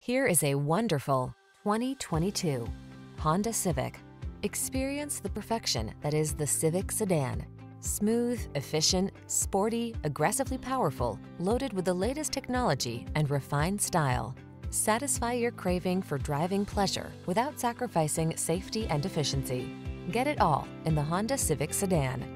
Here is a wonderful 2022 Honda Civic. Experience the perfection that is the Civic Sedan. Smooth, efficient, sporty, aggressively powerful, loaded with the latest technology and refined style. Satisfy your craving for driving pleasure without sacrificing safety and efficiency. Get it all in the Honda Civic Sedan.